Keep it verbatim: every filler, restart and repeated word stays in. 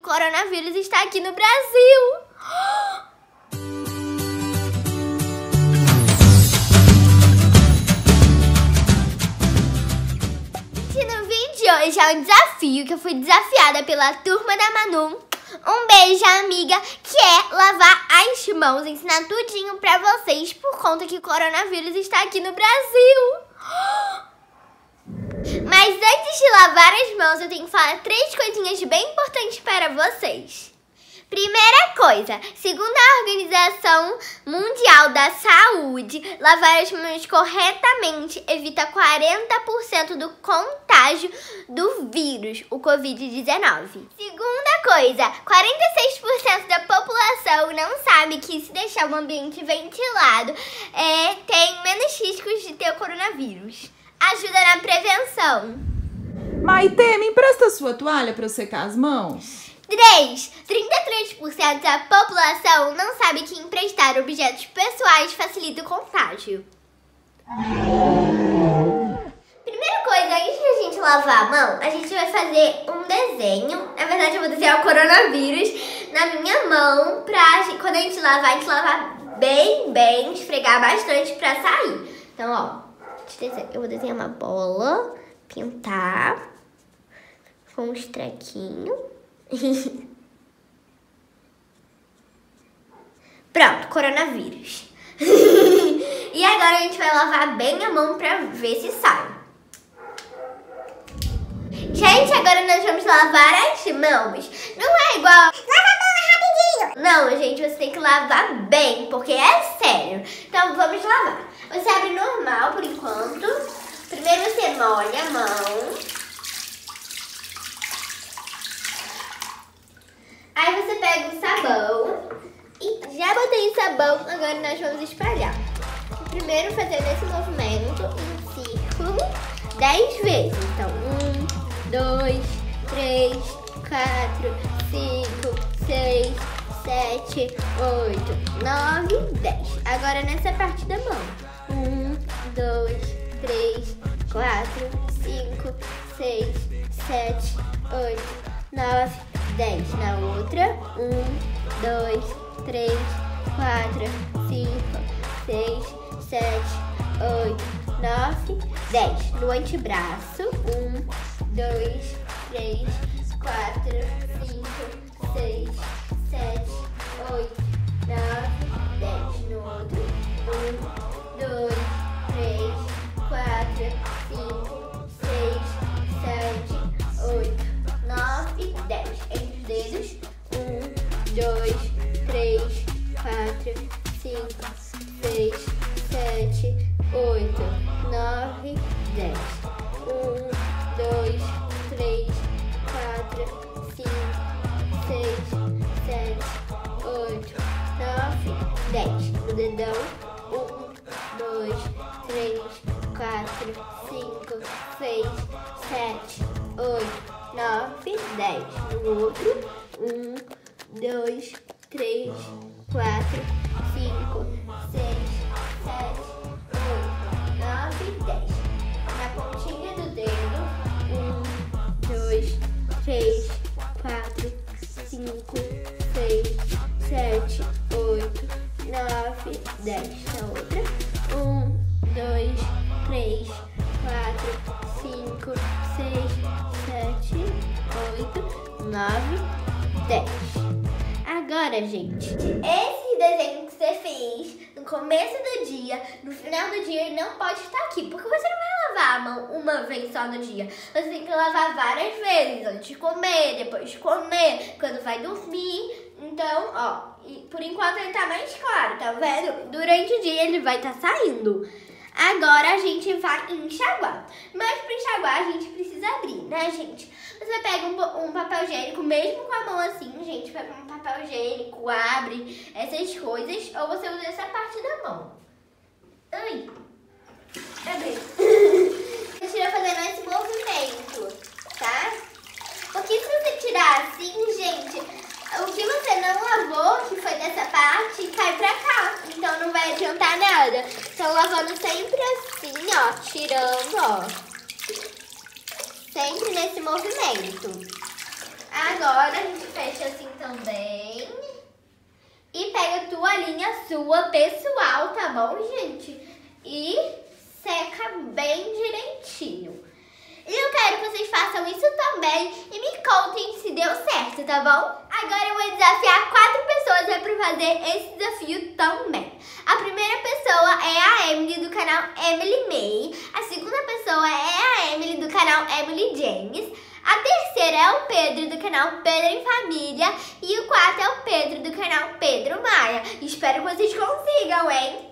coronavírus está aqui no Brasil. E no vídeo de hoje é um desafio que eu fui desafiada pela turma da Manu. Um beijo, amiga, que é lavar as mãos, ensinar tudinho pra vocês por conta que o coronavírus está aqui no Brasil. Mas antes de lavar as mãos, eu tenho que falar três coisinhas bem importantes para vocês. Primeira coisa, segundo a Organização Mundial da Saúde, lavar as mãos corretamente evita quarenta por cento do contágio do vírus, o covid dezenove. Segunda coisa, quarenta e seis por cento da população não sabe que se deixar o ambiente ventilado é, tem menos riscos de ter o coronavírus. Ajuda na prevenção. Maitê, me empresta sua toalha para eu secar as mãos? três. trinta e três por cento da população não sabe que emprestar objetos pessoais facilita o contágio. Primeira coisa, antes de a gente lavar a mão, a gente vai fazer um desenho. Na verdade, eu vou desenhar o coronavírus na minha mão pra quando a gente lavar, a gente lavar bem, bem, esfregar bastante pra sair. Então, ó. Eu vou desenhar uma bola, pintar com uns trequinhos. Pronto, coronavírus. E agora a gente vai lavar bem a mão pra ver se sai. Gente, agora nós vamos lavar as mãos. Não é igual... Lava a mão rapidinho. Não, gente, você tem que lavar bem, porque é sério. Então vamos lavar. Você abre normal por enquanto. Primeiro você molha a mão. Aí você pega o sabão. E já botei o sabão, agora nós vamos espalhar. Primeiro fazendo esse movimento em círculo dez vezes. Então, um, dois, três, quatro, cinco, seis, sete, oito, nove, dez. Agora nessa parte da mão. Um, dois, três, quatro, cinco, seis, sete, oito, nove, dez. Na outra. Um, dois, três, quatro, cinco, seis, sete, oito, nove, dez. No antebraço. Um, dois, três, quatro, cinco, seis, sete, oito, nove, dez. No outro. Um, dois, três, quatro, cinco, seis, sete, oito, nove, dez. Entre os dedos. Um, dois, três, quatro, cinco, seis, sete, oito, nove, dez. Um, dois, três, quatro, cinco, seis, sete, oito, nove, dez. No dedão. Um, dois, três, quatro, cinco, seis, sete, oito, nove, dez. No outro. Um, dois, três, quatro, cinco, seis, sete, oito, nove, dez. Na pontinha do dedo. Um, dois, três, quatro, cinco, seis, sete, oito, nove, dez. Na outra. Um, dois, três, quatro, cinco, seis, sete, oito, nove, dez. Agora, gente, esse desenho que você fez no começo do dia, no final do dia, ele não pode estar aqui, porque você não vai lavar a mão uma vez só no dia. Você tem que lavar várias vezes, antes de comer, depois de comer, quando vai dormir. Então, ó, e por enquanto ele tá mais claro, tá vendo? Durante o dia ele vai estar saindo. Agora a gente vai enxaguar. Mas para enxaguar a gente precisa abrir, né, gente? Você pega um, um papel higiênico, mesmo com a mão assim, gente, pega um papel higiênico, abre essas coisas, ou você usa essa parte da mão. Ai, abriu. Você vai fazendo esse movimento, tá? Porque se você tirar assim, gente, o que você não lavou, que foi dessa parte, cai pra cá. Então não vai adiantar nada. Então lavando sempre assim, ó, tirando, ó. Sempre nesse movimento. Agora a gente fecha sua pessoal, tá bom, gente? E seca bem direitinho. E eu quero que vocês façam isso também e me contem se deu certo, tá bom? Agora eu vou desafiar quatro pessoas para fazer esse desafio também. A primeira pessoa é a Emily do canal Emily May. A segunda pessoa é a Emily do canal Emily James. A terceira é o Pedro do canal Pedro em Família. E o quarto é o Pedro do canal Pedro Maia. Espero que vocês consigam, hein?